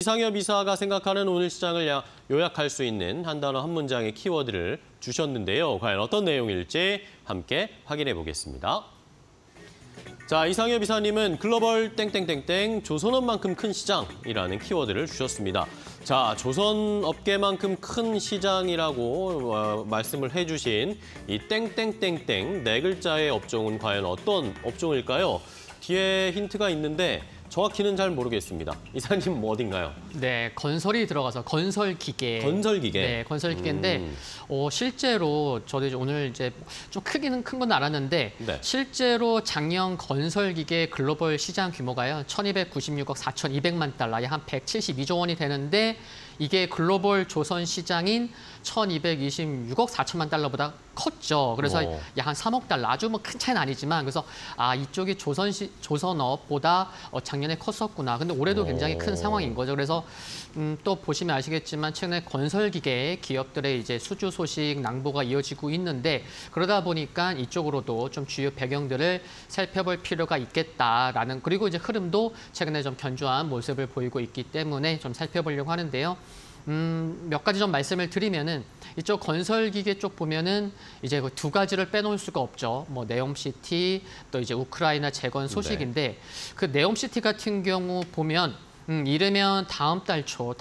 이상엽 이사가 생각하는 오늘 시장을 요약할 수 있는 한 단어 한 문장의 키워드를 주셨는데요. 과연 어떤 내용일지 함께 확인해 보겠습니다. 자, 이상엽 이사님은 글로벌 땡땡땡땡 조선업만큼 큰 시장이라는 키워드를 주셨습니다. 자, 조선업계만큼 큰 시장이라고 말씀을 해주신 이 땡땡땡땡 네 글자의 업종은 과연 어떤 업종일까요? 뒤에 힌트가 있는데 정확히는 잘 모르겠습니다. 이사님 뭐 어딘가요? 네, 건설이 들어가서 건설기계. 건설기계. 네, 건설기계인데 실제로 저도 오늘 이제 좀 크기는 큰 건 알았는데 네. 실제로 작년 건설기계 글로벌 시장 규모가요. 1,296억 4,200만 달러, 약 한 172조 원이 되는데 이게 글로벌 조선 시장인 1,226억 4천만 달러보다 컸죠. 그래서 약 한 3억 달러, 아주 뭐 큰 차이는 아니지만 그래서 이쪽이 조선업보다 작년에 컸었구나. 근데 올해도 굉장히 큰 상황인 거죠. 그래서 또 보시면 아시겠지만 최근에 건설기계 기업들의 이제 수주 소식 낭보가 이어지고 있는데 그러다 보니까 이쪽으로도 좀 주요 배경들을 살펴볼 필요가 있겠다라는, 그리고 이제 흐름도 최근에 좀 견조한 모습을 보이고 있기 때문에 좀 살펴보려고 하는데요. 몇 가지 좀 말씀을 드리면은 이쪽 건설기계 쪽 보면은 이제 그 두 가지를 빼놓을 수가 없죠. 뭐 네옴시티 또 이제 우크라이나 재건 소식인데 그 네옴시티 같은 경우 보면 이르면 다음 달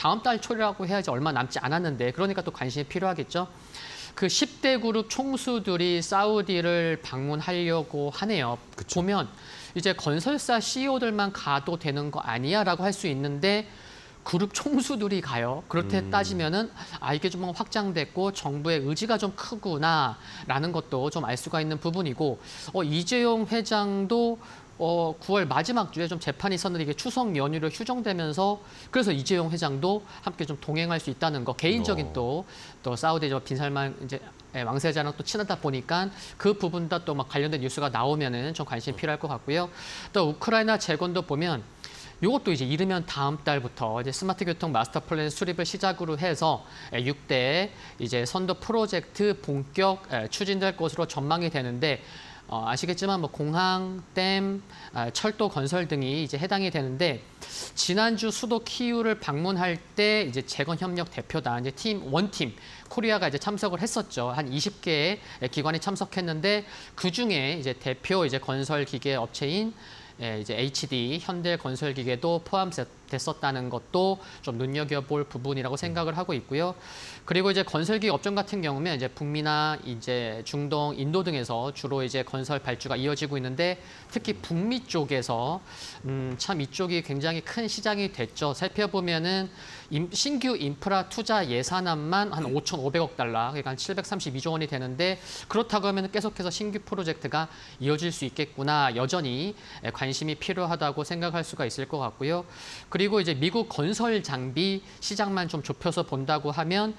초라고 해야지 얼마 남지 않았는데 그러니까 또 관심이 필요하겠죠. 그 10대 그룹 총수들이 사우디를 방문하려고 하네요. 그쵸. 보면 이제 건설사 CEO들만 가도 되는 거 아니야라고 할 수 있는데 그룹 총수들이 가요. 그렇게 따지면은 이게 좀 확장됐고 정부의 의지가 좀 크구나라는 것도 좀 알 수가 있는 부분이고 이재용 회장도 9월 마지막 주에 좀 재판이 있었는데 이게 추석 연휴로 휴정되면서 그래서 이재용 회장도 함께 좀 동행할 수 있다는 거, 개인적인 또 사우디 빈살만 이제 왕세자랑 또 친하다 보니까 그 부분도 또 막 관련된 뉴스가 나오면은 좀 관심이 필요할 것 같고요. 또 우크라이나 재건도 보면 이것도 이제 이르면 다음 달부터 이제 스마트 교통 마스터 플랜 수립을 시작으로 해서 6대 이제 선도 프로젝트 본격 추진될 것으로 전망이 되는데 아시겠지만 뭐 공항, 댐, 철도 건설 등이 이제 해당이 되는데 지난주 수도 키이우를 방문할 때 이제 재건 협력 대표단 이제 원팀 코리아가 이제 참석을 했었죠. 한 20개의 기관이 참석했는데 그 중에 이제 대표 이제 건설 기계 업체인 이제 HD 현대건설기계도 포함됐었다는 것도 좀 눈여겨볼 부분이라고 생각을 하고 있고요. 그리고 이제 건설기 업종 같은 경우면 이제 북미나 이제 중동, 인도 등에서 주로 이제 건설 발주가 이어지고 있는데 특히 북미 쪽에서 참 이쪽이 굉장히 큰 시장이 됐죠. 살펴보면은 신규 인프라 투자 예산안만 한 5,500억 달러, 그러니까 한 732조 원이 되는데 그렇다고 하면 계속해서 신규 프로젝트가 이어질 수 있겠구나. 여전히 관심이 필요하다고 생각할 수가 있을 것 같고요. 그리고 이제 미국 건설 장비 시장만 좀 좁혀서 본다고 하면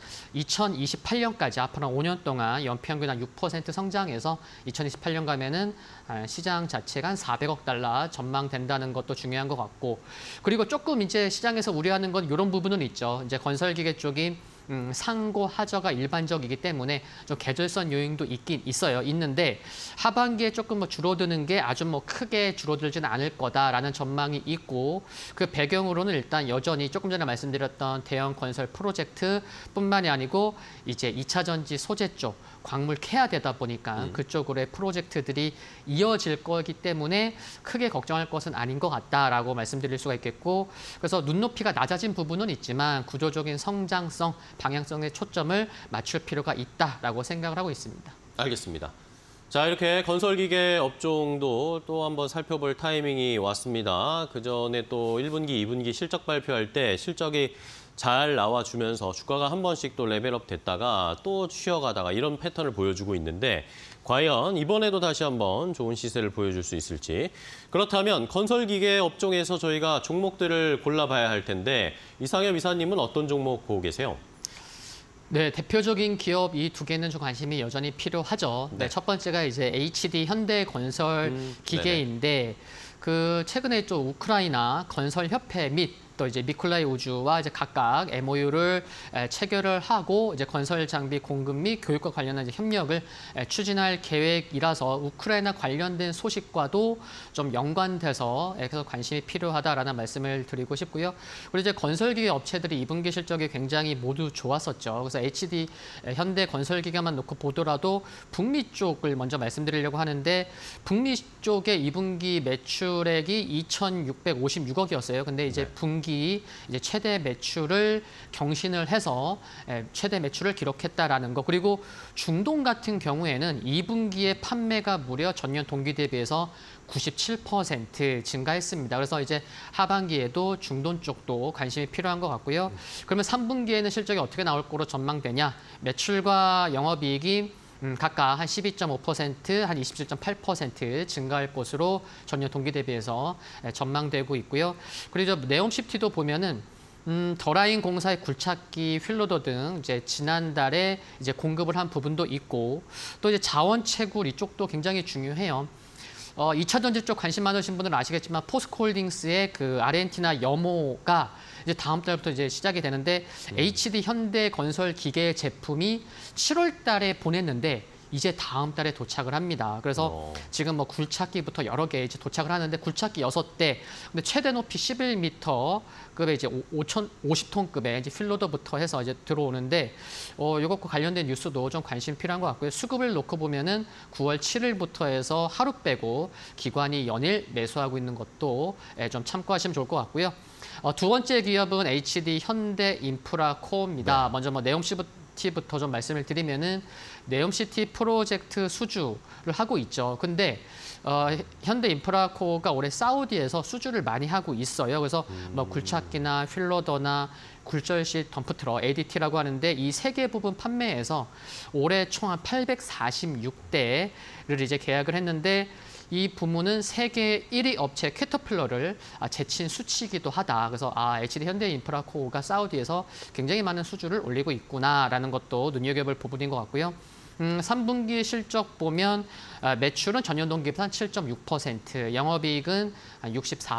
2028년까지 앞으로 5년 동안 연평균 한 6% 성장해서 2028년 가면은 시장 자체가 한 400억 달러 전망된다는 것도 중요한 것 같고, 그리고 조금 이제 시장에서 우려하는 건 이런 부분은 있죠. 이제 건설기계 쪽이 상고 하저가 일반적이기 때문에 좀 계절성 요인도 있는데 하반기에 조금 뭐 줄어드는 게 아주 뭐 크게 줄어들지는 않을 거다라는 전망이 있고, 그 배경으로는 일단 여전히 조금 전에 말씀드렸던 대형 건설 프로젝트뿐만이 아니고 이제 2차 전지 소재 쪽 광물 케아되다 보니까 그쪽으로의 프로젝트들이 이어질 거기 때문에 크게 걱정할 것은 아닌 것 같다라고 말씀드릴 수가 있겠고, 그래서 눈높이가 낮아진 부분은 있지만 구조적인 성장성, 방향성에 초점을 맞출 필요가 있다라고 생각을 하고 있습니다. 알겠습니다. 자, 이렇게 건설기계 업종도 또 한번 살펴볼 타이밍이 왔습니다. 그전에 또 1분기, 2분기 실적 발표할 때 실적이 잘 나와주면서 주가가 한 번씩 또 레벨업 됐다가 또 쉬어가다가 이런 패턴을 보여주고 있는데 과연 이번에도 다시 한번 좋은 시세를 보여줄 수 있을지. 그렇다면 건설기계 업종에서 저희가 종목들을 골라봐야 할 텐데 이상엽 이사님은 어떤 종목 보고 계세요? 네, 대표적인 기업 이 두 개는 좀 관심이 여전히 필요하죠. 네, 첫 번째가 이제 HD 현대건설기계인데 그 최근에 좀 우크라이나 건설협회 및 또 이제 미콜라이 우주와 이제 각각 MOU를 체결을 하고 이제 건설 장비 공급 및 교육과 관련한 이제 협력을 추진할 계획이라서 우크라이나 관련된 소식과도 좀 연관돼서 그래서 관심이 필요하다라는 말씀을 드리고 싶고요. 그리고 이제 건설기계 업체들이 2분기 실적이 굉장히 모두 좋았었죠. 그래서 HD 현대 건설기계만 놓고 보더라도 북미 쪽을 먼저 말씀드리려고 하는데 북미 쪽의 2분기 매출액이 2,656억이었어요. 근데 이제 분기 이제 최대 매출을 경신을 해서 최대 매출을 기록했다라는 거. 그리고 중동 같은 경우에는 2분기에 판매가 무려 전년 동기 대비해서 97% 증가했습니다. 그래서 이제 하반기에도 중동 쪽도 관심이 필요한 것 같고요. 그러면 3분기에는 실적이 어떻게 나올 거로 전망되냐? 매출과 영업이익이 각각 한 12.5%, 한 27.8% 증가할 것으로 전년 동기 대비해서 전망되고 있고요. 그리고 네옴시티도 보면은 더라인 공사의 굴착기, 휠로더 등 이제 지난달에 이제 공급을 한 부분도 있고 또 이제 자원 채굴 이쪽도 굉장히 중요해요. 2차 전지 쪽 관심 많으신 분들은 아시겠지만 포스코홀딩스의 그 아르헨티나 염호가 이제 다음 달부터 이제 시작이 되는데 HD 현대 건설 기계 제품이 7월 달에 보냈는데 이제 다음 달에 도착을 합니다. 그래서 지금 뭐 굴착기부터 여러 개 이제 도착을 하는데 굴착기 6대, 근데 최대 높이 11m급의 이제 50톤급의 이제 필로더부터 해서 이제 들어오는데 이것과 관련된 뉴스도 좀 관심 필요한 것 같고요. 수급을 놓고 보면은 9월 7일부터 해서 하루 빼고 기관이 연일 매수하고 있는 것도 좀 참고하시면 좋을 것 같고요. 두 번째 기업은 HD 현대 인프라코어입니다. 먼저 뭐 네옴시티부터 좀 말씀을 드리면은 네옴시티 프로젝트 수주를 하고 있죠. 근데 현대 인프라코어가 올해 사우디에서 수주를 많이 하고 있어요. 그래서 뭐 굴착기나 휠로더나 굴절식 덤프트럭 ADT라고 하는데 이 세 개 부분 판매에서 올해 총 한 846대를 이제 계약을 했는데 이 부문은 세계 1위 업체 캐터필러를 제친 수치이기도 하다. 그래서 HD 현대 인프라코어가 사우디에서 굉장히 많은 수주를 올리고 있구나라는 것도 눈여겨볼 부분인 것 같고요. 3분기 실적 보면 매출은 전년 동기보다 한 7.6%, 영업이익은 한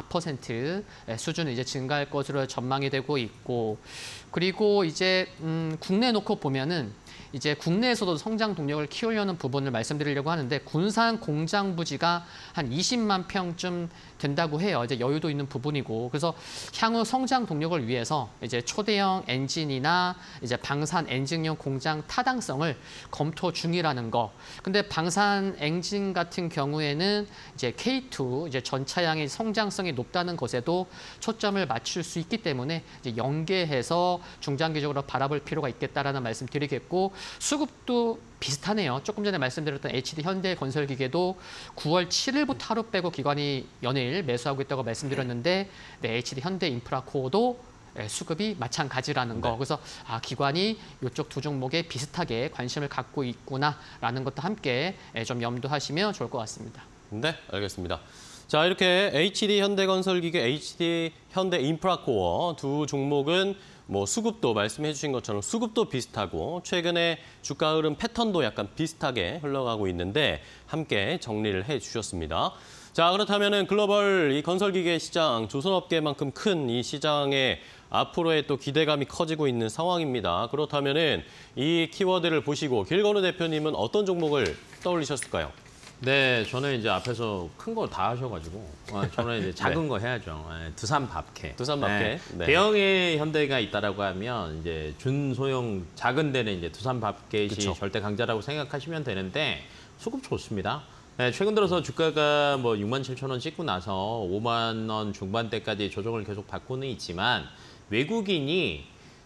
64% 수준을 이제 증가할 것으로 전망이 되고 있고, 그리고 이제 국내 놓고 보면은 이제 국내에서도 성장 동력을 키우려는 부분을 말씀드리려고 하는데 군산 공장 부지가 한 20만 평쯤 된다고 해요. 이제 여유도 있는 부분이고 그래서 향후 성장 동력을 위해서 이제 초대형 엔진이나 이제 방산 엔진용 공장 타당성을 검토 중이라는 거. 근데 방산 엔진 같은 경우에는 이제 K2 이제 전차량의 성장성이 높다는 것에도 초점을 맞출 수 있기 때문에 이제 연계해서 중장기적으로 바라볼 필요가 있겠다라는 말씀드리겠고 수급도 비슷하네요. 조금 전에 말씀드렸던 HD 현대 건설기계도 9월 7일부터 하루 빼고 기관이 연일 매수하고 있다고 말씀드렸는데 HD 현대 인프라코어도 수급이 마찬가지라는 거. 그래서 기관이 이쪽 두 종목에 비슷하게 관심을 갖고 있구나라는 것도 함께 좀 염두하시면 좋을 것 같습니다. 네, 알겠습니다. 자, 이렇게 HD 현대건설기계, HD 현대인프라코어 두 종목은 뭐 수급도 말씀해 주신 것처럼 수급도 비슷하고 최근에 주가 흐름 패턴도 약간 비슷하게 흘러가고 있는데 함께 정리를 해 주셨습니다. 자, 그렇다면은 글로벌 이 건설기계 시장, 조선업계만큼 큰 이 시장에 앞으로의 또 기대감이 커지고 있는 상황입니다. 그렇다면은 이 키워드를 보시고 길건우 대표님은 어떤 종목을 떠올리셨을까요? 네, 저는 이제 앞에서 큰 거 다 하셔가지고 저는 이제 작은 거 해야죠. 두산밥캐. 두산밥캐. 네. 대형의 현대가 있다라고 하면 이제 준소형 작은 데는 이제 두산밥캐이 절대 강자라고 생각하시면 되는데 수급 좋습니다. 네, 최근 들어서 주가가 뭐 67,000원 찍고 나서 5만 원 중반대까지 조정을 계속 받고는 있지만 외국인이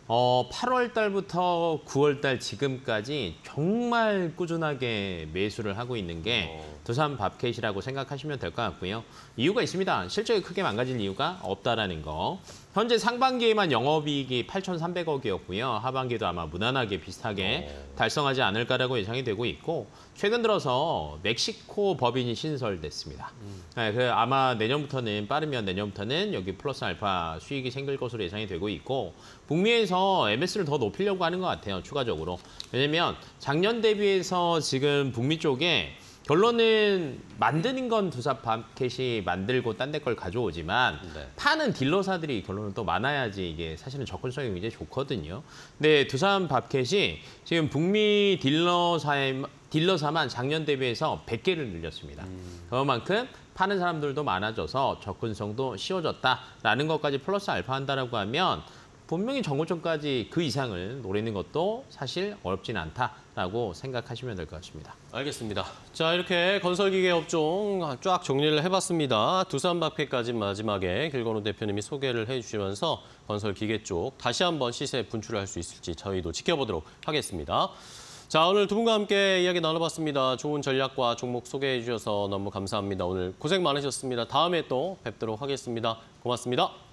8월 달부터 9월 달 지금까지 정말 꾸준하게 매수를 하고 있는 게 두산밥캐이라고 생각하시면 될 것 같고요. 이유가 있습니다. 실적이 크게 망가질 이유가 없다라는 거. 현재 상반기에만 영업이익이 8,300억이었고요. 하반기도 아마 무난하게 비슷하게 달성하지 않을까라고 예상이 되고 있고 최근 들어서 멕시코 법인이 신설됐습니다. 네, 아마 내년부터는 빠르면 내년부터는 여기 플러스 알파 수익이 생길 것으로 예상이 되고 있고 북미에서 MS를 더 높이려고 하는 것 같아요. 추가적으로. 왜냐면 작년 대비해서 지금 북미 쪽에 결론은 만드는 건 두산밥켓이 만들고 딴 데 걸 가져오지만 네. 파는 딜러사들이 결론은 또 많아야지 이게 사실은 접근성이 굉장히 좋거든요. 근데 두산밥켓이 지금 북미 딜러사만 작년 대비해서 100개를 늘렸습니다. 그만큼 파는 사람들도 많아져서 접근성도 쉬워졌다라는 것까지 플러스 알파 한다라고 하면 분명히 정고점까지 그 이상을 노리는 것도 사실 어렵진 않다라고 생각하시면 될 것 같습니다. 알겠습니다. 자, 이렇게 건설기계 업종 쫙 정리를 해봤습니다. 두산밥켓까지 마지막에 길건우 대표님이 소개를 해주시면서 건설기계 쪽 다시 한번 시세 분출을 할 수 있을지 저희도 지켜보도록 하겠습니다. 자, 오늘 두 분과 함께 이야기 나눠봤습니다. 좋은 전략과 종목 소개해 주셔서 너무 감사합니다. 오늘 고생 많으셨습니다. 다음에 또 뵙도록 하겠습니다. 고맙습니다.